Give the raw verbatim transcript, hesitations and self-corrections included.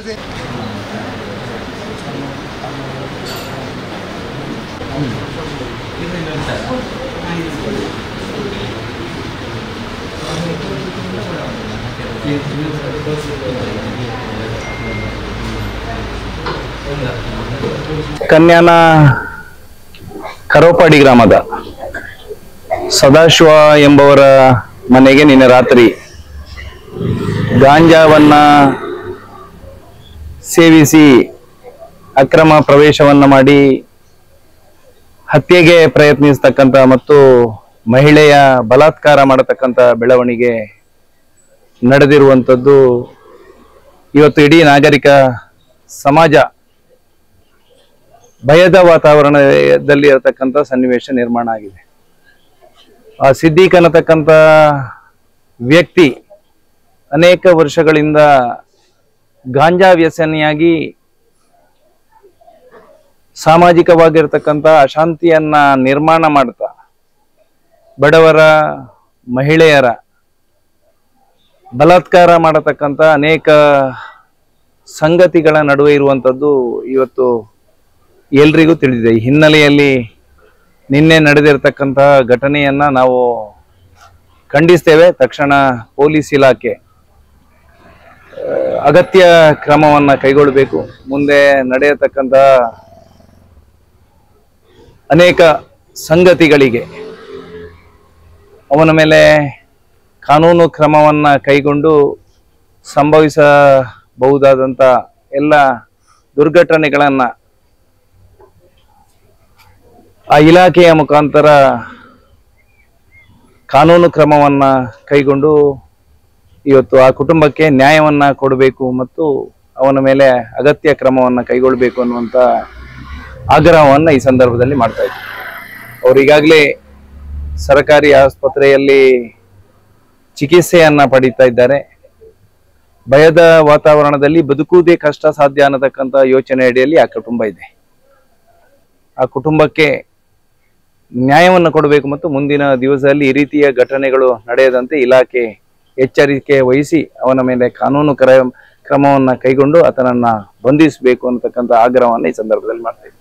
ಇದೆ. ಕನ್ಯಾನ ಕರೋಪಾಡಿ ಗ್ರಾಮದ ಸದಾಶಿವ ಎಂಬವರ ಮನೆಗೆ ನಿನ್ನೆ ರಾತ್ರಿ ಗಾಂಜಾವನ್ನ ಸೇವಿಸಿ ಅಕ್ರಮ ಪ್ರವೇಶವನ್ನ ಮಾಡಿ ಹತ್ಯೆಗೆ ಪ್ರಯತ್ನಿಸತಕ್ಕಂತ ಮತ್ತು ಮಹಿಳೆಯ ಬಲಾತ್ಕಾರ ಮಾಡತಕ್ಕಂತ ಬೆಳವಣಿಗೆ ನಡೆದಿರುವಂಥದ್ದು ಇವತ್ತು ಇಡೀ ನಾಗರಿಕ ಸಮಾಜ ಭಯದ ವಾತಾವರಣದಲ್ಲಿ ಇರತಕ್ಕಂಥ ಸನ್ನಿವೇಶ ನಿರ್ಮಾಣ ಆಗಿದೆ. ಆ ಸಿದ್ದೀಕ್ ಅನ್ನತಕ್ಕಂಥ ವ್ಯಕ್ತಿ ಅನೇಕ ವರ್ಷಗಳಿಂದ ಗಾಂಜಾ ವ್ಯಸನಿಯಾಗಿ ಸಾಮಾಜಿಕವಾಗಿರ್ತಕ್ಕಂಥ ಅಶಾಂತಿಯನ್ನ ನಿರ್ಮಾಣ ಮಾಡ್ತಾ ಬಡವರ ಮಹಿಳೆಯರ ಬಲಾತ್ಕಾರ ಮಾಡತಕ್ಕಂಥ ಅನೇಕ ಸಂಗತಿಗಳ ನಡುವೆ ಇರುವಂಥದ್ದು ಇವತ್ತು ಎಲ್ರಿಗೂ ತಿಳಿದಿದೆ. ಈ ಹಿನ್ನೆಲೆಯಲ್ಲಿ ನಿನ್ನೆ ನಡೆದಿರತಕ್ಕಂಥ ಘಟನೆಯನ್ನ ನಾವು ಖಂಡಿಸ್ತೇವೆ. ತಕ್ಷಣ ಪೊಲೀಸ್ ಇಲಾಖೆ ಅಗತ್ಯ ಕ್ರಮವನ್ನ ಕೈಗೊಳ್ಳಬೇಕು. ಮುಂದೆ ನಡೆಯತಕ್ಕಂಥ ಅನೇಕ ಸಂಗತಿಗಳಿಗೆ ಅವನ ಮೇಲೆ ಕಾನೂನು ಕ್ರಮವನ್ನ ಕೈಗೊಂಡು ಸಂಭವಿಸಬಹುದಾದಂಥ ಎಲ್ಲ ದುರ್ಘಟನೆಗಳನ್ನ ಆ ಇಲಾಖೆಯ ಮುಖಾಂತರ ಕಾನೂನು ಕ್ರಮವನ್ನ ಕೈಗೊಂಡು ಇವತ್ತು ಆ ಕುಟುಂಬಕ್ಕೆ ನ್ಯಾಯವನ್ನ ಕೊಡಬೇಕು ಮತ್ತು ಅವನ ಮೇಲೆ ಅಗತ್ಯ ಕ್ರಮವನ್ನ ಕೈಗೊಳ್ಳಬೇಕು ಅನ್ನುವಂಥ ಆಗ್ರಹವನ್ನ ಈ ಸಂದರ್ಭದಲ್ಲಿ ಮಾಡ್ತಾ ಇದ್ದೀವಿ. ಅವರು ಈಗಾಗಲೇ ಸರ್ಕಾರಿ ಆಸ್ಪತ್ರೆಯಲ್ಲಿ ಚಿಕಿತ್ಸೆಯನ್ನ ಪಡೀತಾ ಇದ್ದಾರೆ. ಭಯದ ವಾತಾವರಣದಲ್ಲಿ ಬದುಕುವುದೇ ಕಷ್ಟ ಸಾಧ್ಯ ಅನ್ನತಕ್ಕಂಥ ಯೋಚನೆ ಅಡಿಯಲ್ಲಿ ಆ ಕುಟುಂಬ ಇದೆ. ಆ ಕುಟುಂಬಕ್ಕೆ ನ್ಯಾಯವನ್ನು ಕೊಡಬೇಕು ಮತ್ತು ಮುಂದಿನ ದಿವಸದಲ್ಲಿ ಈ ರೀತಿಯ ಘಟನೆಗಳು ನಡೆಯದಂತೆ ಇಲಾಖೆ ಎಚ್ಚರಿಕೆ ವಹಿಸಿ ಅವನ ಮೇಲೆ ಕಾನೂನು ಕ್ರಮ ಕ್ರಮವನ್ನು ಕೈಗೊಂಡು ಆತನನ್ನ ಬಂಧಿಸಬೇಕು ಅನ್ನತಕ್ಕಂಥ ಆಗ್ರಹವನ್ನು ಈ ಸಂದರ್ಭದಲ್ಲಿ ಮಾಡ್ತಾ ಇದ್ದೀವಿ.